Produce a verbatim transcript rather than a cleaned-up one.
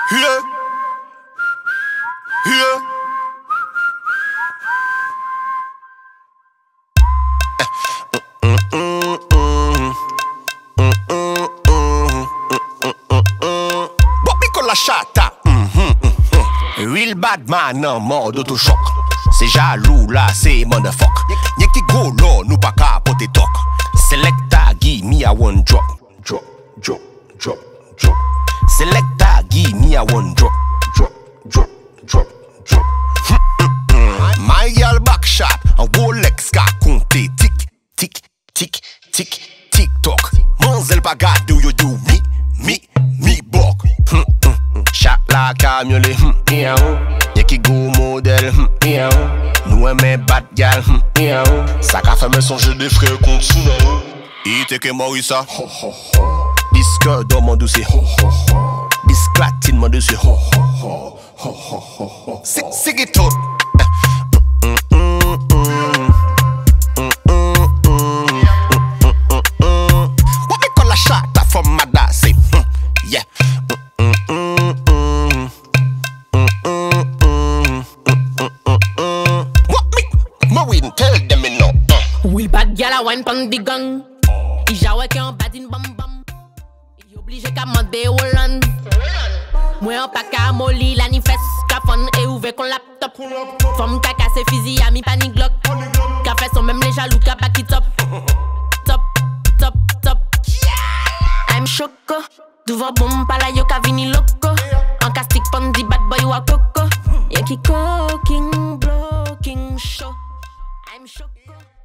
Yeah. Yeah. La chata, mm-hmm, mm-hmm. Real bad man en mode auto-choc. C'est jaloux là, c'est motherfuck. Y'a qui go là, nous pas capoter talk. Selecta, give me a one drop. Drop, drop, drop, drop. Selecta, give me a one drop. Drop, drop, drop, drop. Mm-mm-mm. My girl back shot, a Rolex ka compter. Tic, tic, tic, tic, tic toc. Manzel pas gade ou yo do mi, mi, mi bok. Chat la camiolet, hm, yaou. Y'a qui go modèle, hm, yaou. Nous aimons bad gal, hm, yaou. Ça qu'a fait me songer des frères contre Sunao. Il était que Morissa. Disque dans mon dossier. Disclatine mon dossier. C'est qui tout. What me call a shot from my dad say, yeah. Tell them me no. Will bad gal a wine pon di gang. I jawe ke an badin bam bam. I oblige ka mande Holland. Mwen an pa ka moli la ni fes. Ka fon e ouve kon laptop. Fom ka kase fizi a mi panic glock. Ka fe son même les jaloux ka back it up. Top, top, top. I'm choco. Douvan bom pala yo ka vini loco. An kastik pon di bad boy wa coco. Y'a ki cooking, blocking show. I'm choco.